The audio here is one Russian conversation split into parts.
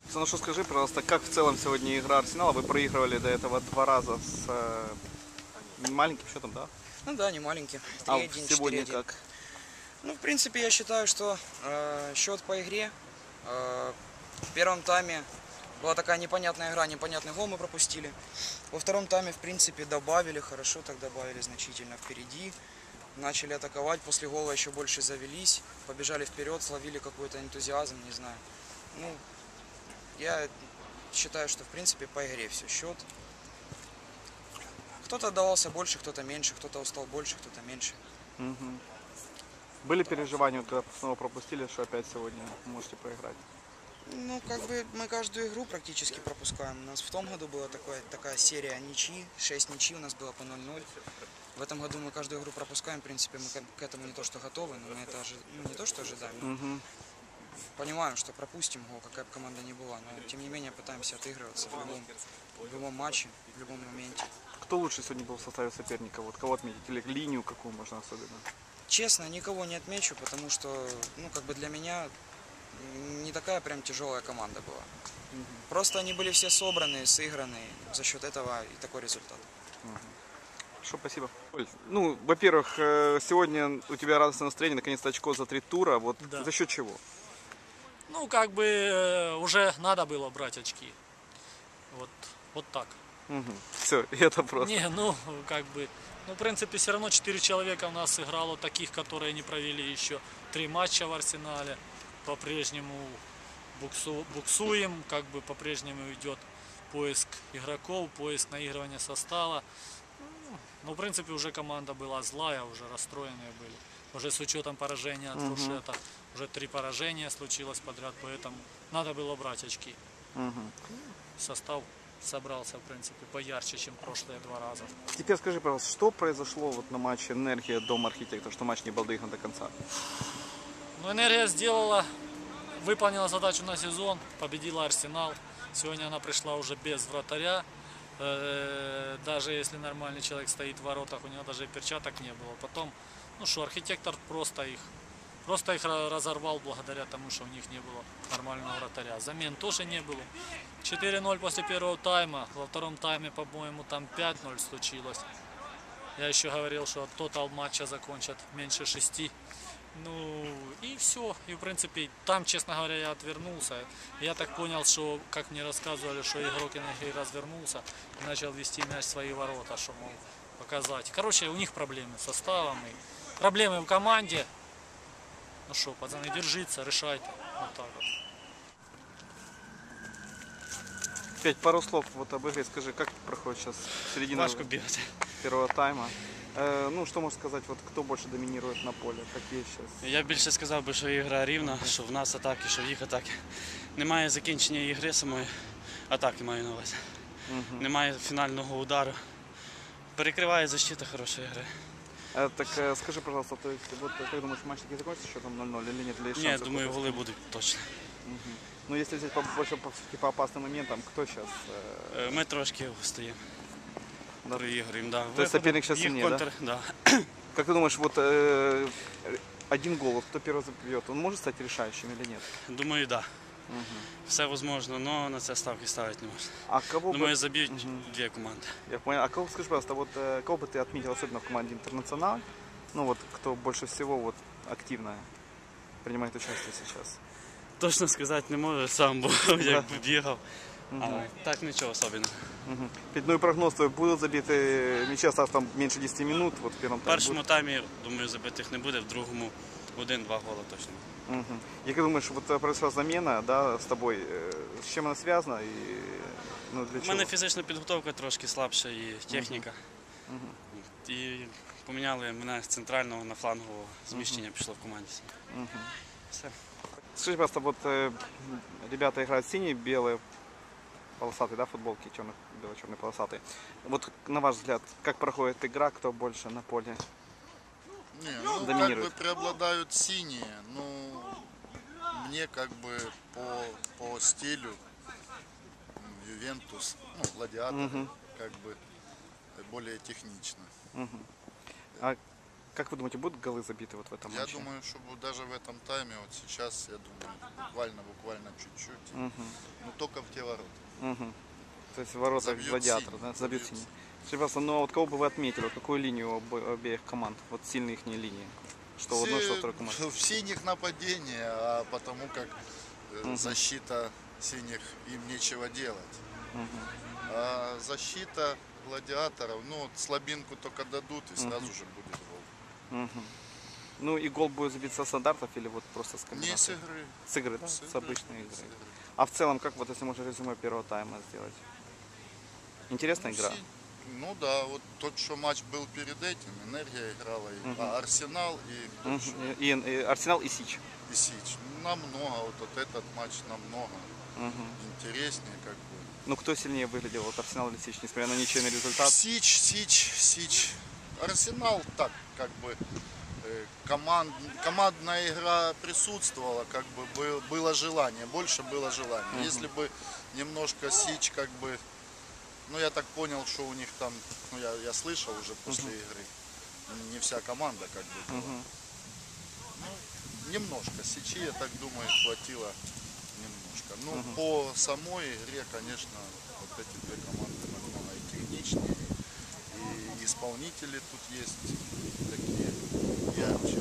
Ну что, скажи, пожалуйста, как в целом сегодня игра Арсенала? Вы проигрывали до этого 2 раза с маленьким счетом, да? Ну да, не маленький. 3-1, А сегодня 4-1. как? Ну, в принципе, я считаю, что счет по игре. В первом тайме была такая непонятная игра, непонятный гол мы пропустили. Во втором тайме, в принципе, добавили, хорошо так добавили, значительно впереди. Начали атаковать, после гола еще больше завелись, побежали вперед, словили какой-то энтузиазм, не знаю. Ну, я считаю, что, в принципе, по игре все, счет. Кто-то отдавался больше, кто-то меньше, кто-то устал больше, кто-то меньше. Угу. Были переживания, когда снова пропустили, что опять сегодня можете проиграть? Ну, как бы мы каждую игру практически пропускаем. У нас в том году была такая серия ничьи, 6 ничьи у нас было по 0-0. В этом году мы каждую игру пропускаем, в принципе, мы к этому не то что готовы, но мы это не то что ожидаем. Угу. Понимаем, что пропустим гол, какая бы команда ни была, но тем не менее пытаемся отыгрываться в любом матче, в любом моменте. Кто лучше сегодня был в составе соперника? Вот кого отметить? Или линию какую можно особенно? Честно, никого не отмечу, потому что, ну, как бы для меня не такая прям тяжелая команда была. Просто они были все собраны, сыграны, за счет этого и такой результат. Хорошо, спасибо. Оль, ну, во-первых, сегодня у тебя радостное настроение, наконец-то очко за 3 тура. Вот Да. за счет чего? Ну, как бы уже надо было брать очки. Вот так. Угу. Все, это просто. Не, ну, как бы, ну, в принципе, все равно 4 человека у нас сыграло, таких, которые не провели еще 3 матча в Арсенале. По-прежнему буксуем, как бы по-прежнему идет поиск игроков, поиск наигрывания состава. Ну, в принципе, уже команда была злая, уже расстроенные были. Уже с учетом поражения от Фуршета, уже 3 поражения случилось подряд, поэтому надо было брать очки. Состав собрался, в принципе, поярче, чем прошлые 2 раза. Теперь скажи, пожалуйста, что произошло вот на матче «Энергия» Дом архитектора, что матч не был доигран до конца? Ну, «Энергия» выполнила задачу на сезон, победила Арсенал. Сегодня она пришла уже без вратаря. Даже если нормальный человек стоит в воротах, у него даже и перчаток не было. Потом, ну что, архитектор просто их разорвал благодаря тому, что у них не было нормального вратаря. Замен тоже не было. 4-0 после первого тайма. Во втором тайме, по-моему, там 5-0 случилось. Я еще говорил, что тотал матча закончат меньше 6. Ну и все. И в принципе там, честно говоря, я отвернулся. Я так понял, что, как мне рассказывали, что игрок Энергии развернулся и начал вести мяч в свои ворота, что мол показать. Короче, у них проблемы с составом и проблемы в команде. Ну что, пацаны, держите, решайте. Вот так вот. Петь, пару слов вот об игре. Скажи, как проходит сейчас середина первого тайма? Ну, що можеш сказати, от, хто більше домінірує на полі? Які зараз? Я більше сказав би, що ігра рівна, що в нас атаки, що в їх атаки. Немає закінчення ігри самої, атаки маю на увазі. Немає фінального удару. Перекриває защита хорошої гри. Так скажи, пожалуйста, то есть, вот, как думаешь, матч таки закончится счетом 0-0 или нет? Или Ні, думаю, голи будуть точно. Ну, если взять больше по опасным моментам, кто сейчас? Ми трошки стоїмо. Да. Проіграємо, да. То есть соперник сейчас Їх сильнее, контр, да? Да? Как ты думаешь, вот один гол, вот, кто первый забьет, он может стать решающим или нет? Думаю, так. Да. Все можливо, але на це ставки ставити не можна. А кого Думаю, заб'ють 2 команди. Я понял. А кого, скажи, пожалуйста, вот кого бы ты отметил, особенно в команде «Интернационал», ну вот, кто больше всего вот активно принимает участие сейчас? Точно сказати не можу, сам був, як бігав. А так нічого особливого. Ну и прогноз твой, будут забиты мячи, осталось там меньше 10 минут, вот в первом В тайме. першому таймі, думаю, забитих не буде, в другому 1-2 гола точно. И как думаешь, вот произошла замена, да, с тобой, с чем она связана и ну, для У чего? мене фізична підготовка трошки слабша і техніка. І поміняли мене з центрального на флангового зміщення, пішло в команді. Все. Скажи, пожалуйста, вот ребята играют синие, белые, полосатые, да, футболки, бело-черные полосатые. Вот на ваш взгляд, как проходит игра, кто больше на поле? Не, ну, доминирует? как бы преобладают синие, ну, мне как бы по стилю Ювентус, ну, Гладиатор, как бы более технично. А Как вы думаете, будут голы забиты вот в этом Я матче? думаю, что даже в этом тайме, вот сейчас, я думаю, буквально чуть-чуть, Мгм. но только в те ворота. Мгм. То есть ворота Забьют гладиатора, синий, да? Забьют забьют. синий. Скажите, пожалуйста, ну а вот кого бы вы отметили? Вот какую линию обеих команд? Вот сильные их линии. Что в одной, что в второй команде. В синих нападение, а потому как защита синих им нечего делать. А защита гладиаторов, ну вот слабинку только дадут и сразу же будет гол. Мгм. Ну и гол будет забит со стандартов или вот просто с Не с комбинации? игры. С игры, да? С С игры. обычной игры. С игры. А в целом, как вот если можно резюме первого тайма сделать? Интересная игра? Ну да, вот тот, что матч был перед этим, Энергия играла, Арсенал и, Мгм. И Арсенал и Сич. и Сич. Намного, вот этот матч намного Мгм. интереснее как бы. Ну кто сильнее выглядел, вот Арсенал или Сич, несмотря на ничейный результат? Сич. Арсенал так, как бы командная игра присутствовала, как бы было желание, больше было желание. Если бы немножко Сич, как бы, ну я так понял, что у них там, ну я слышал уже после игры, не вся команда как бы была. Ну, немножко Сичи, я так думаю, хватило немножко. Ну, по самой игре, конечно, вот эти две команды намного и техничнее, и исполнители тут есть такие ярче.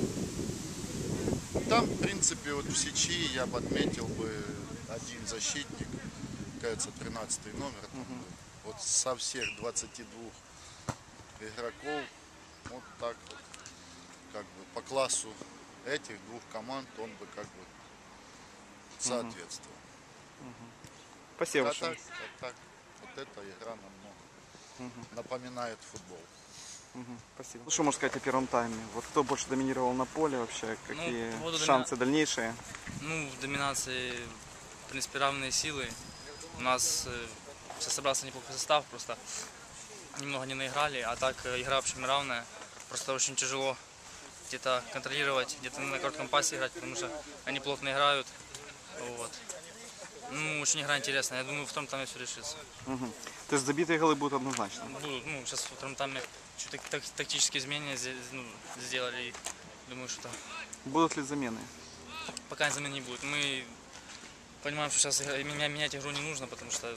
Там, в принципе, вот в Сичи я бы отметил бы один защитник, кажется, 13 номер. Там был. Вот со всех 22 игроков, вот так вот, как бы по классу этих двух команд он бы как бы соответствовал. Спасибо А большое. так, вот эта игра намного напоминает футбол. Мгм. Спасибо. Ну, что можно сказать о первом тайме? Вот кто больше доминировал на поле вообще? Какие по поводу шансы дальнейшие? Ну, в доминации, в принципе, равные силы. У нас все собрался неплохой состав, просто немного не наиграли, а так игра, в общем, равная. Просто очень тяжело где-то контролировать, где-то на коротком пасе играть, потому что они плотно играют. Вот. Ну, очень игра интересная. Я думаю, во втором тайме все решится. Мгм. То есть забитые голы будут однозначно? Будут, ну, сейчас во втором тайме чуть тактические изменения сделали. И думаю, что Будут ли замены? пока замен не будет. Мы понимаем, что сейчас менять игру не нужно, потому что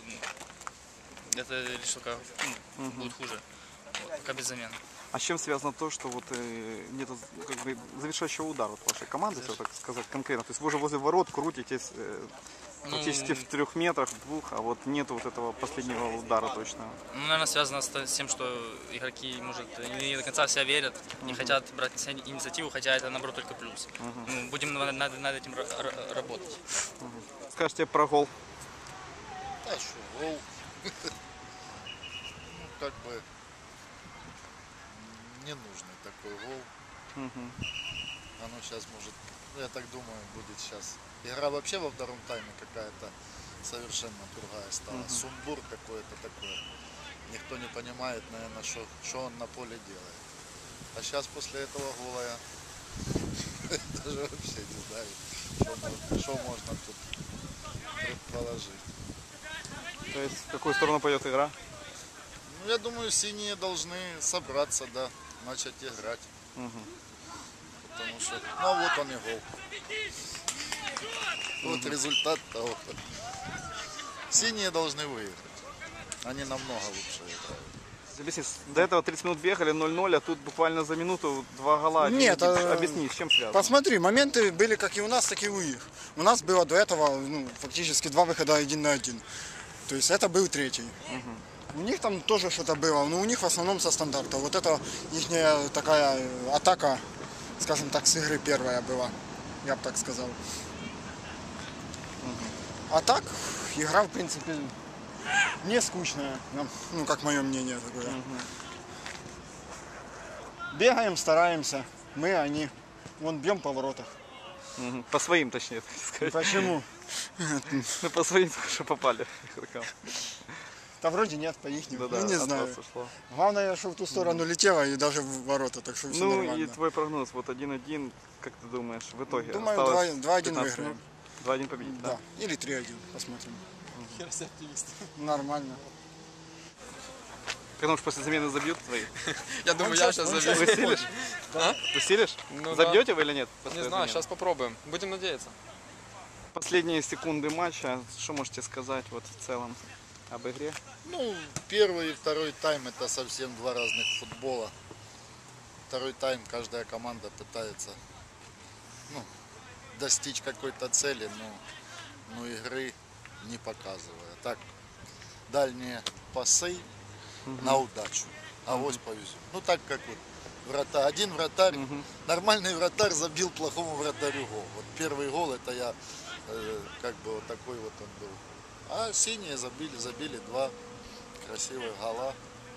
это лишь только будет хуже. Вот, пока без замен. А с чем связано то, что вот нет как бы завершающего удара вот вашей команды, если так сказать конкретно? То есть вы уже возле ворот крутитесь практически в 3 метрах, в 2, а вот нету вот этого последнего удара точно. Ну, наверное, связано с тем, что игроки, может, не до конца в себя верят, не хотят брать инициативу, хотя это, наоборот, только плюс. Ну, будем над этим работать. Скажите про гол. А что, гол? Ну, как бы ненужный такой гол. Оно сейчас может, ну, я так думаю, будет сейчас. Игра вообще во втором тайме какая-то совершенно другая стала. Сумбур какой-то такой. Никто не понимает, наверное, что он на поле делает. А сейчас после этого гола я даже вообще не знаю, что можно тут предположить. То есть в какую сторону пойдет игра? Ну, я думаю, синие должны собраться, да, начать играть. Потому что, ну вот он и гол. Вот результат того. Синие должны выиграть. Они намного лучше играют. Объясни, до этого 30 минут бегали 0-0, а тут буквально за минуту 2 гола. Нет, Объясни, с чем связано? Посмотри, моменты были как и у нас, так и у них. У нас было до этого фактически 2 выхода 1 на 1. То есть это был третий. У них там тоже что-то было, но у них в основном со стандарта. Вот это их такая атака, скажем так, с игры первая была, я бы так сказал. А так, игра, в принципе, не скучная, ну, как мое мнение такое. Бегаем, стараемся, мы, они. Вон бьем по воротах. По своим, точнее, так сказать. Почему? Ну, по своим только что попали. Да вроде нет, по их Да, ну, не от знаю. вас ушло. Главное, что в ту сторону летело и даже в ворота, так что все Ну нормально. и твой прогноз, вот 1-1, как ты думаешь, в итоге? Думаю, осталось 2-1 15 выиграем. минут. 2-1 победить, да? Да, или 3-1, посмотрим. Нормально. Как думаешь, после замены забьют твои? Я думаю, я сейчас забью. Усилишь? А? Усилишь? Ну Забьете вы или нет? Не после знаю, замены? сейчас попробуем. Будем надеяться. Последние секунды матча. Что можете сказать вот в целом об игре? Ну, первый и второй тайм это совсем два разных футбола. Второй тайм каждая команда пытается достичь какой-то цели, но игры не показывая. Так, дальние пасы на удачу. Авось повезет. Ну так как вот один вратарь, нормальный вратарь забил плохому вратарю гол. Вот первый гол это я как бы вот такой вот он был. А синие забили два красивых гола.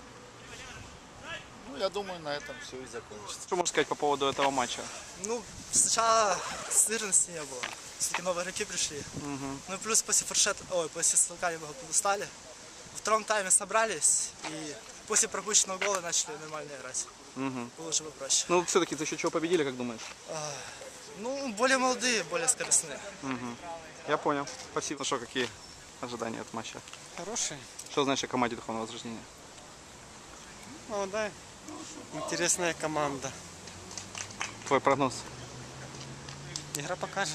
Ну, я думаю, на этом все и закончится. Что можешь сказать по поводу этого матча? Ну, сначала сырности не было. Все-таки новые игроки пришли. Ну и плюс после после столка немного подустали. Во втором тайме собрались и после пропущенного гола начали нормально играть. Было уже попроще. Ну, все-таки за счет чего победили, как думаешь? Ну, более молодые, более скоростные. Я понял. Спасибо. Ну что, какие ожидания от матча? Хороший, Что знаешь о команде Духовного Возрождения? молодая, интересная команда. Твой прогноз? Игра покажет.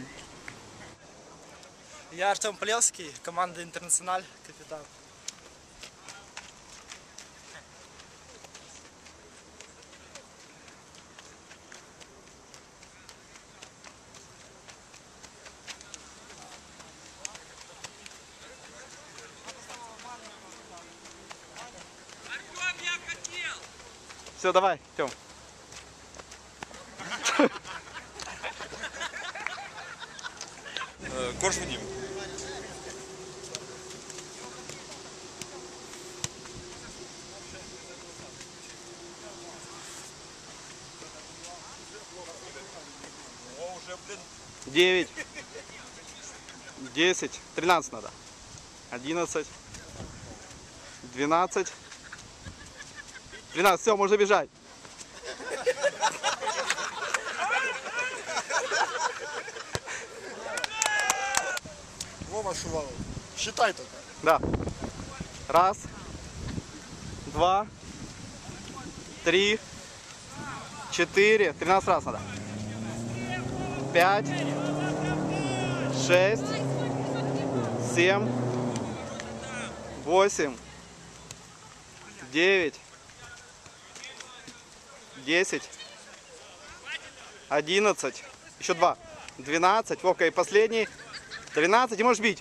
Я Артем Полевский, команда «Интернациональ», капитан. Все, давай, Тём. Корж Вадим. Девять, 10, 13 надо. 11, 12, 13, все, можно бежать. Вова Шувалов. Считай только. Да. Раз, два, три, 4, 13 раз надо. 5, 6, 7, 8, 9, 10, 11, еще 2, 12, Вовка, и последний, 13, и можешь бить.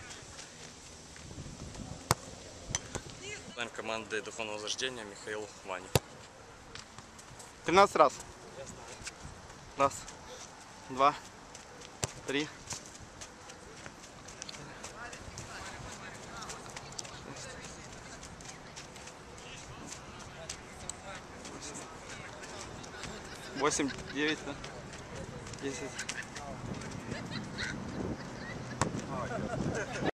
Член команды Духовного Возрождения Михаил Ваня. 13 раз. Раз, два, три, 8, 9, 10.